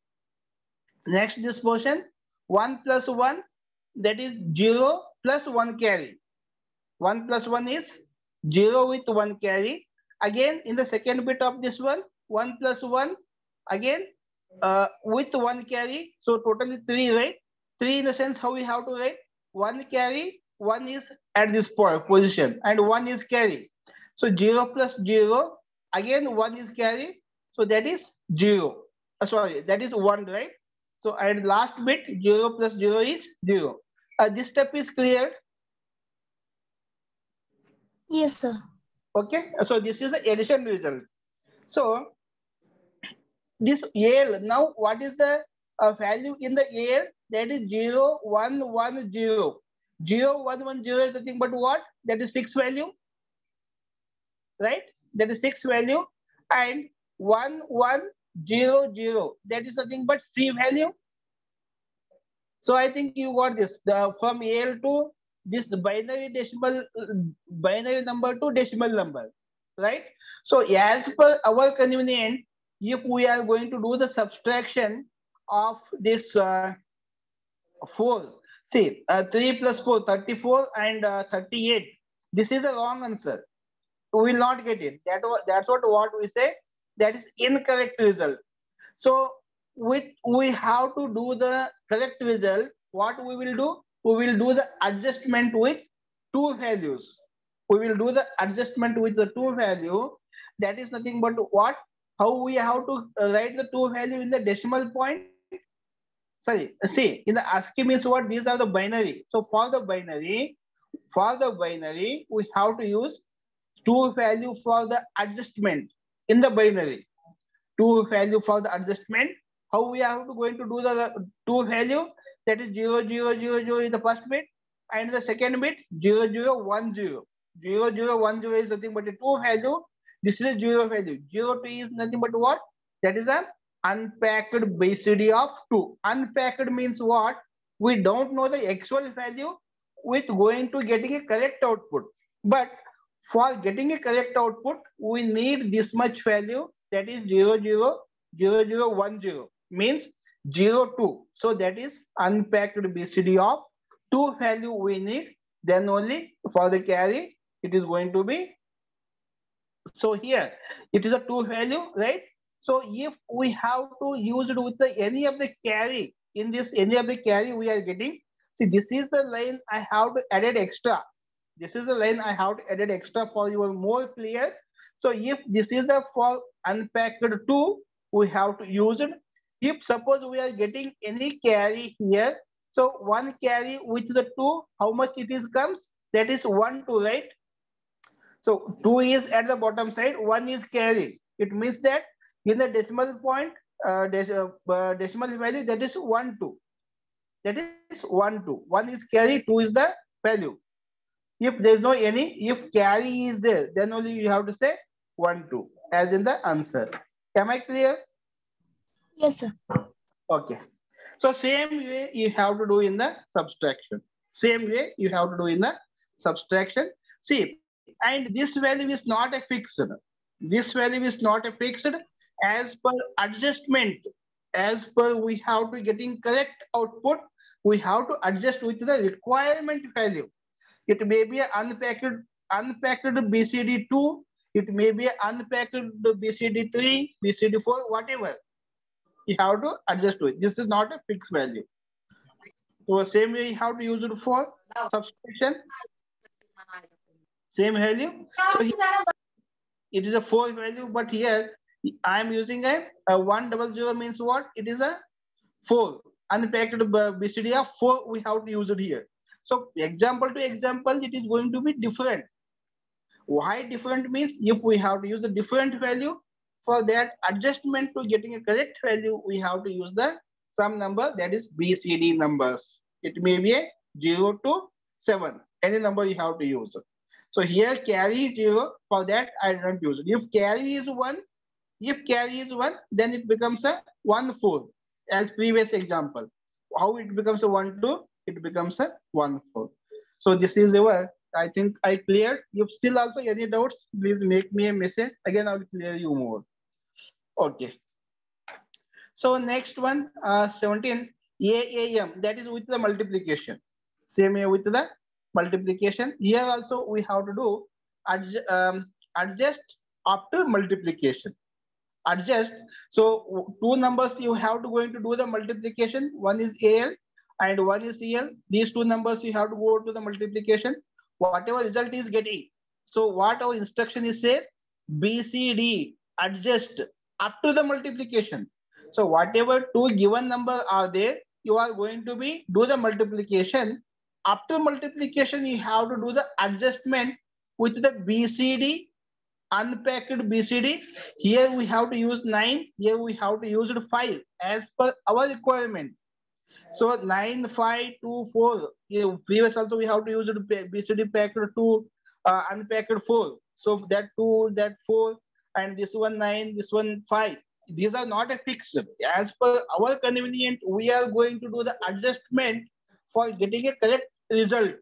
[SPEAKER 3] 1 plus 1, that is 0 plus 1 carry. 1 plus 1 is 0 with 1 carry. Again in the second bit of this one, 1 plus 1, again with 1 carry. So totally 3, right? 3 in the sense how we have to write? 1 carry, 1 is at this point position and 1 is carry. So 0 plus 0, again 1 is carry. So that is 0. Sorry, that is 1, right? So at last bit 0 plus 0 is 0. This step is clear?
[SPEAKER 4] Yes, sir.
[SPEAKER 3] Okay, so this is the addition result. So this AL, now what is the value in the AL? That is 0 1 1 0. 0 1 1 0 is nothing but what? That is 6 value, right? That is 6 value. And 1 1 0 0, that is nothing but C value. So I think you got this. From AL to this binary number to decimal number, right? So as per our convenient, if we are going to do the subtraction of this 4, see 3 plus 4, 34, and 38, this is a wrong answer. We will not get it. That's what we say, that is incorrect result. So we have to do the correct result. What we will do? We will do the adjustment with two values. We will do the adjustment with the two value. That is nothing but what? How we have to write the two value in the decimal point. Sorry, see, in the ASCII means what? These are the binary. So for the binary, we have to use two value for the adjustment in the binary. Two value for the adjustment. How we are going to do the two value? That is 0, 0, 0, 0 is the first bit, and the second bit 0, 0, 1, 0. 0, 0, 1, 0 is nothing but a two value. This is a 0 value. 0, 2 is nothing but what? That is a unpacked BCD of 2. Unpacked means what? We don't know the actual value with going to getting a correct output. But for getting a correct output, we need this much value, that is 0, 0, 0, 0, 1, 0, means 0, 2. So that is unpacked BCD of 2 value we need. Then only for the carry, it is going to be. So here, it is a 2 value, right? So if we have to use it with the any of the carry, in this any of the carry we are getting, see, this is the line I have to add it extra. This is the line I have to add it extra for you more clear. So if this is the for unpacked 2, we have to use it. If suppose we are getting any carry here, so one carry with the 2, how much it is comes? That is 1, 2, right? So 2 is at the bottom side, 1 is carry. It means that in the decimal point, decimal value, that is 1, 2. That is 1, 2. 1 is carry, 2 is the value. If there is no any, if carry is there, then only you have to say 1, 2 as in the answer. Am I clear?
[SPEAKER 4] Yes, sir.
[SPEAKER 3] Okay. So same way you have to do in the subtraction. Same way you have to do in the subtraction. See, and this value is not a fixed. This value is not a fixed. As per adjustment, as per we have to getting correct output, we have to adjust with the requirement value. It may be an unpacked BCD2, it may be an unpacked BCD3, BCD4, whatever. You have to adjust to it. This is not a fixed value. So same way you have to use it for subtraction. Same value. So it is a 4 value, but here I am using a 100 means what? It is a 4. Unpacked BCD of 4, we have to use it here. So example to example, it is going to be different. Why different means if we have to use a different value, for that adjustment to getting a correct value, we have to use the some number, that is BCD numbers. It may be a 0 to 7. Any number you have to use. So here carry 0, for that I don't use it. If carry is 1, then it becomes a 1, 4 as previous example. How it becomes a 1, 2? It becomes a 1, 4. So this is our, I think I cleared. If still also any doubts, please make me a message. Again, I will clear you more. Okay. So next one, 17, AAM, that is with the multiplication. Same here with the multiplication. Here also we have to do adjust after multiplication. Adjust. So two numbers you have to going to do the multiplication. One is AL and one is CL. These two numbers you have to go to the multiplication. Whatever result is getting. So what our instruction is say, BCD adjust up to the multiplication. So whatever two given number are there, you are going to be do the multiplication. After multiplication, you have to do the adjustment with the BCD, unpacked BCD. Here we have to use 9. Here we have to use 5 as per our requirement. So 9, 5, 2, 4. Previous also we have to use BCD packed 2, unpacked 4. So that 2, that 4, and this one 9, this one 5. These are not a fixed. As per our convenient, we are going to do the adjustment for getting a correct result.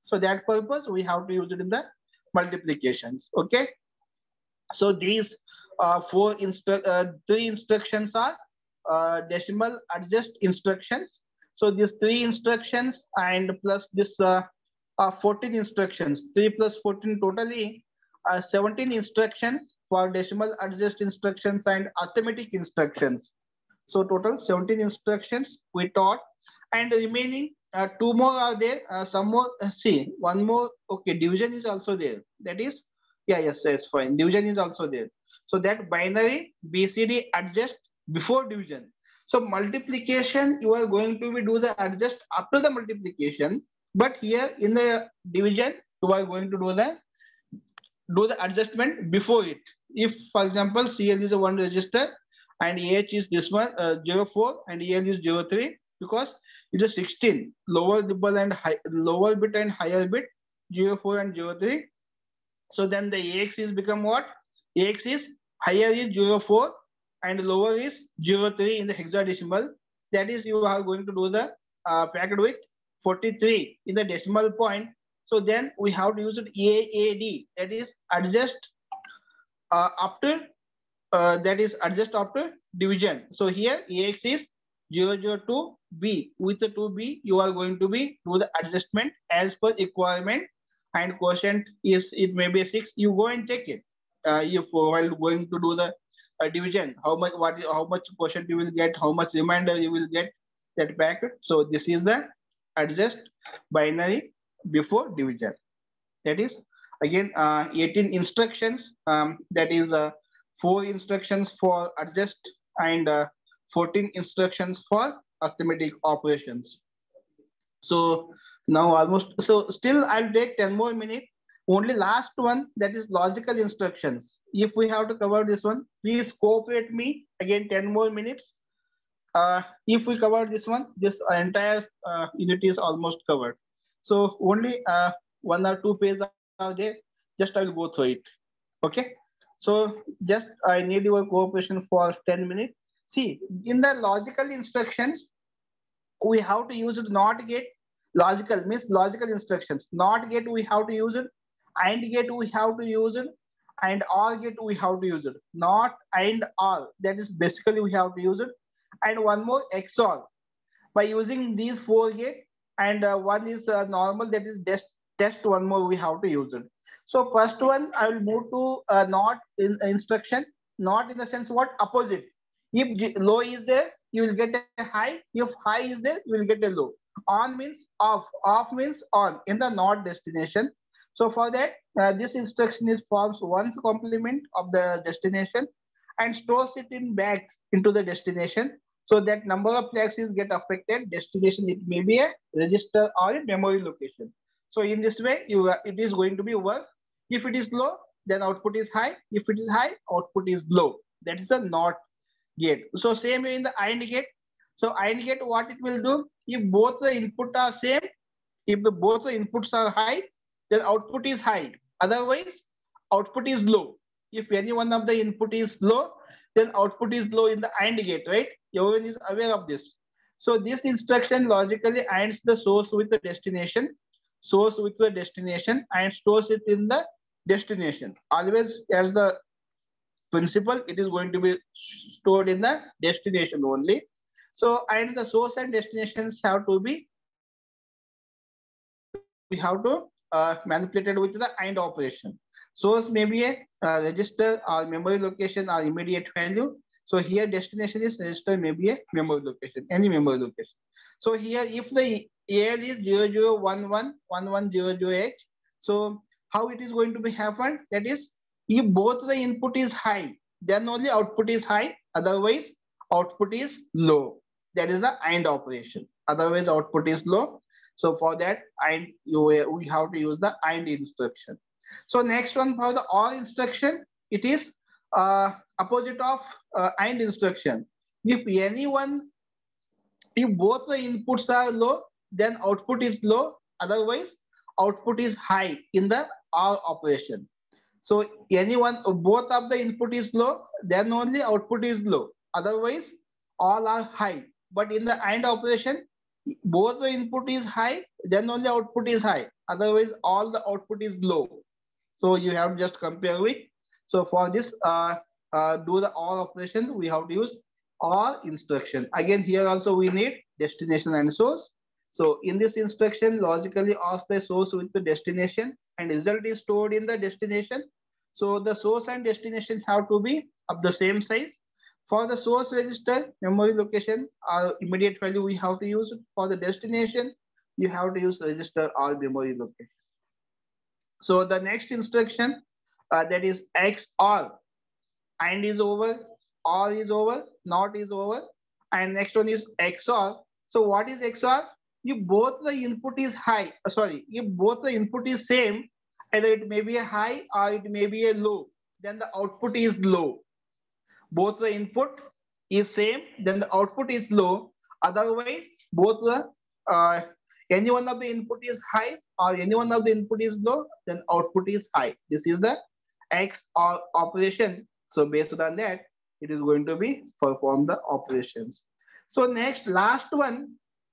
[SPEAKER 3] So that purpose we have to use it in the multiplications. Okay. So these three instructions are decimal adjust instructions. So these three instructions and plus this 14 instructions, 3 plus 14 totally 17 instructions for decimal adjust instructions and arithmetic instructions. So total 17 instructions we taught, and remaining two more are there. Some more. See, one more. Okay, division is also there. That is, yeah, yes, fine. Division is also there. So that binary BCD adjust before division. So multiplication, you are going to do the adjust after the multiplication, but here in the division, you are going to do the adjustment before it. If, for example, CL is a one register and AH is this one 04 and EL is 03, because it is 16 lower bit and higher bit 04 and 03. So then the AX is become what? AX is higher is 04 and lower is 03 in the hexadecimal. That is, you are going to do the packet with 43 in the decimal point. So then we have to use it AAD, that is adjust after division. So here AX is 002B. With the 2B, you are going to do the adjustment as per requirement, and quotient is, it may be 6. You go and check it. If while going to do the division, how much quotient you will get, how much remainder you will get that packet. So this is the adjust binary before division. That is again 18 instructions. That is 4 instructions for adjust and 14 instructions for arithmetic operations. So now almost, so still I'll take 10 more minutes. Only last one, that is logical instructions. If we have to cover this one, please cooperate me again 10 more minutes. If we cover this one, this entire unit is almost covered. So only 1 or 2 pages are there. Just I will go through it. Okay. So just I need your cooperation for 10 minutes. See, in the logical instructions, we have to use it NOT gate. Logical means logical instructions. NOT gate we have to use it. AND gate we have to use it. And OR gate we have to use it. NOT and OR. That is basically we have to use it. And one more XOR. By using these 4 gates, and one is normal, that is test. One more we have to use it. So first one, I will move to NOT instruction. NOT in the sense what? Opposite. If low is there, you will get a high. If high is there, you will get a low. On means off. Off means on in the NOT destination. So for that, this instruction is forms one complement of the destination and stores it in back into the destination. So that number of flags is get affected. Destination, it may be a register or a memory location. So in this way, it is going to be work. If it is low, then output is high. If it is high, output is low. That is the NOT gate. So same way in the AND gate. So AND gate, what it will do? If both the inputs are same, if both the inputs are high, then output is high. Otherwise, output is low. If any one of the input is low, then output is low in the AND gate, right? Everyone is aware of this. So this instruction logically ANDs the source with the destination, and stores it in the destination. Always as the principle, it is going to be stored in the destination only. So, and the source and destinations have to be, we have to manipulate it with the AND operation. Source may be a register or memory location or immediate value. So here destination is register, may be a memory location, any memory location. So here if the AL is 00111100H, so how it is going to be happen? That is, if both the input is high, then only output is high. Otherwise, output is low. That is the AND operation. Otherwise, output is low. So for that, we have to use the AND instruction. So next one for the OR instruction, it is opposite of AND instruction. If both the inputs are low, then output is low. Otherwise, output is high in the OR operation. So both of the input is low, then only output is low. Otherwise, all are high. But in the AND operation, both the input is high, then only output is high. otherwise all the output is low. So you have to just compare with. So for this do the OR operation, we have to use OR instruction. Again, here also we need destination and source. So in this instruction, logically OR the source with the destination, and result is stored in the destination. So the source and destination have to be of the same size. For the source register, memory location or immediate value we have to use. For the destination, you have to use register or memory location. So the next instruction that is XOR, AND is over, OR is over, NOT is over, and next one is XOR. So what is XOR? If both the input is high, if both the input is same, either it may be a high or it may be a low, then the output is low. Both the input is same, then the output is low. Otherwise, both the any one of the input is high or any one of the input is low, then output is high. This is the XOR operation. So based on that, it is going to be perform the operations. So next, last one,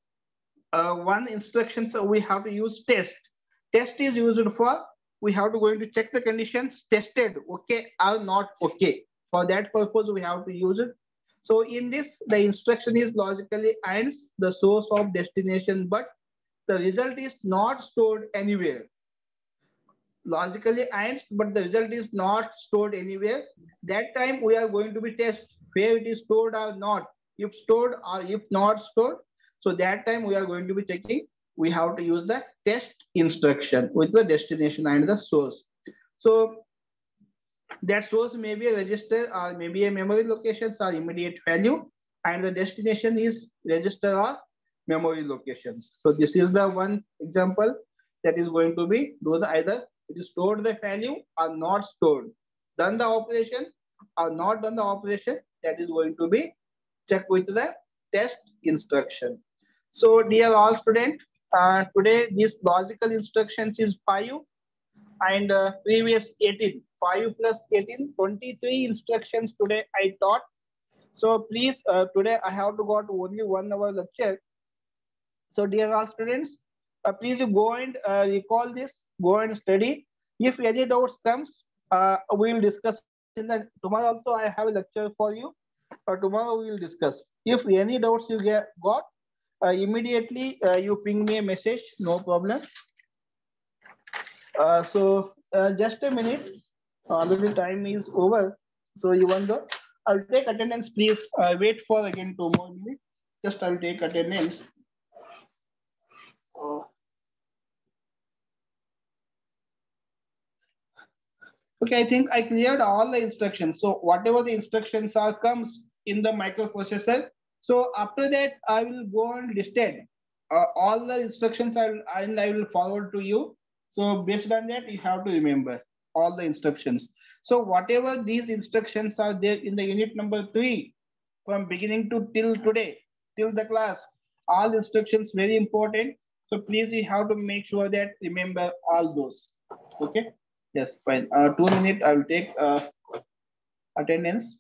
[SPEAKER 3] one instruction. So we have to use test. Test is used for, we have to going to check the conditions tested okay or not okay. For that purpose, we have to use it. So in this, the instruction is logically ANDs the source of destination, but the result is not stored anywhere. Logically ANDs, but the result is not stored anywhere. That time we are going to be test where it is stored or not, if stored or if not stored. So that time we are going to be checking. We have to use the test instruction with the destination and the source. So that source may be a register or maybe a memory locations or immediate value, and the destination is register or memory locations. So this is the one example that is going to be do the either it is stored the value or not stored, done the operation or not done the operation. That is going to be checked with the test instruction. So dear all students, today this logical instructions is 5 and previous 18, 5 plus 18, 23 instructions today I taught. So please, today I have to got only 1 hour lecture. So dear all students, please go and recall this, go and study. If any doubts comes, we will discuss in the tomorrow. Also, I have a lecture for you. Tomorrow we will discuss. If any doubts you got, immediately you ping me a message. No problem. Just a minute. Already time is over. So you want to? I'll take attendance. Please wait for again 2 more minutes. Just I'll take attendance. Okay, I think I cleared all the instructions. So whatever the instructions are comes in the microprocessor. So after that, I will go and listed all the instructions and I will forward to you. So based on that, you have to remember all the instructions. So whatever these instructions are there in the unit number 3, from beginning to till today, till the class, all instructions very important. So please, you have to make sure that remember all those. Okay. Yes, fine. 2 minutes. I will take attendance.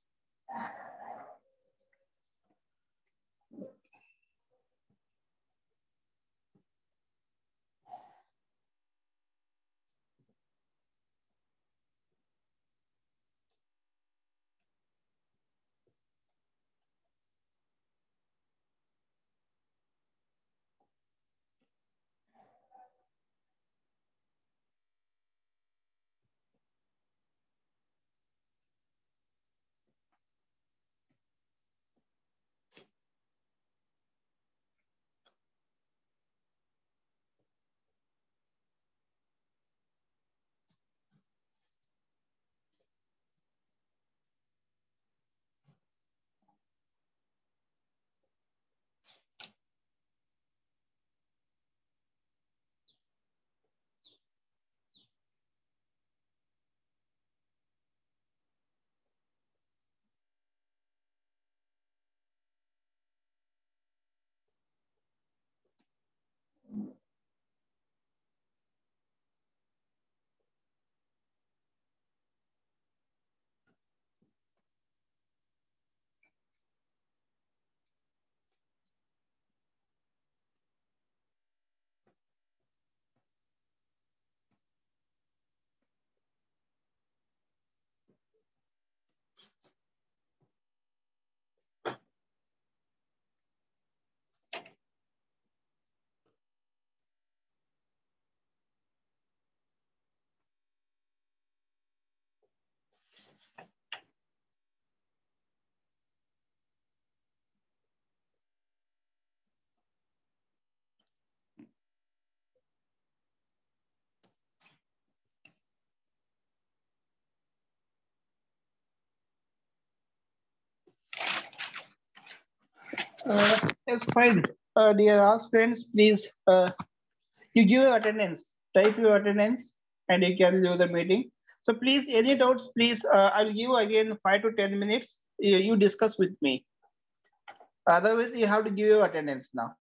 [SPEAKER 3] That's fine. Dear all friends, please, you give your attendance, type your attendance, and you can leave the meeting. So please, any doubts, please, I'll give you again 5 to 10 minutes. You discuss with me. Otherwise, you have to give your attendance now.